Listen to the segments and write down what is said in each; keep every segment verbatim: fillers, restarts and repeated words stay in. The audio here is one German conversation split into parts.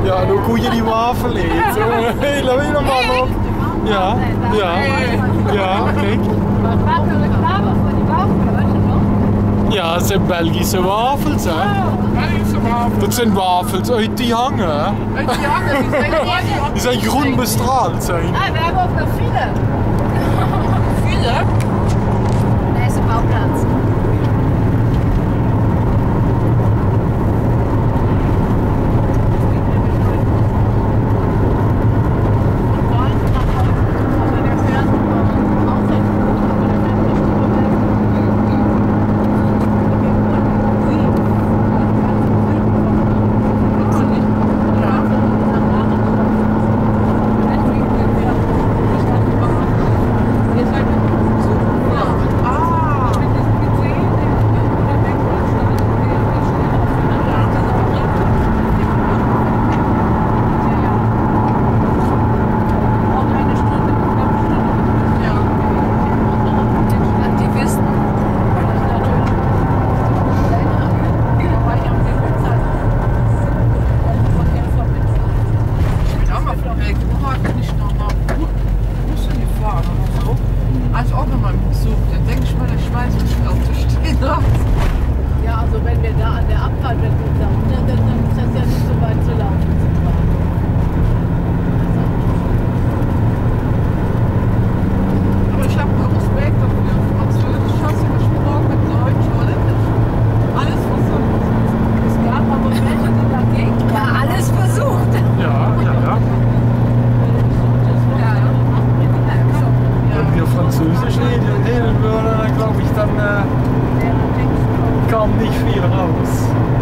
Ja, dan koe je die wafel eten. Heel, helemaal op. Ja, ja, ja, kijk. Maar het gaat de reclame voor die wafel, weet je nog? Ja, het zijn Belgische wafels, hè. Belgische wafels. Dat zijn wafels uit die hangen, hè. Uit die hangen, die zijn mooi. Die zijn groen bestraald zijn. Ah, we hebben ook nog file. File? Deze bouwplaats. Als auch nochmal einen Besuch, dann denke ich mal, der Schweiß ist schon auf der Stelle. Ja, also wenn wir da an der Abfahrt, wenn wir da runter, dann dann ist das ja nicht so weit zu laufen. Aber ich habe auch Respekt dafür. Französisch hast du gesprochen mit Deutsch, Holländisch. Alles versucht. Es gab aber welche, die dagegen ja, alles versucht. Ja, ja, ja. Wenn wir Französisch reden, reden würden, dann glaube ich, dann äh, kam nicht viel raus.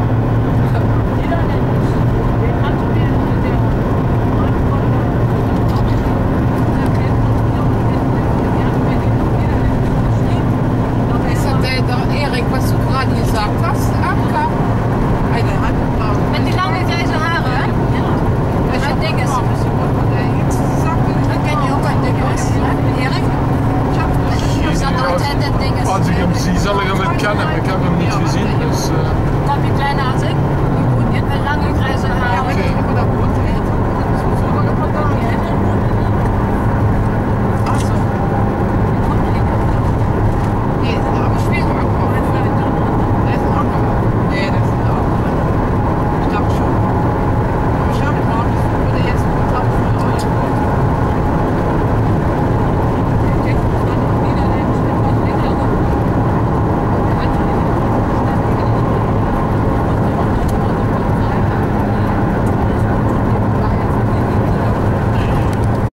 Ist das der, der Erik, was du gerade gesagt hast, Anka? Eine Hand. Met die lange grijze haren, hè? Ich Uit hab Dinges. auch ein bisschen jetzt gesagt, Dat ken je ook uit Dinges. Erik? ich hab Je zat altijd in Dinges. Als ik hem zie, zal ik hem wel kennen. Ik heb hem niet gezien, dus... Uh... Dan heb je kleine als ik. Met lange grijze haren. Oké.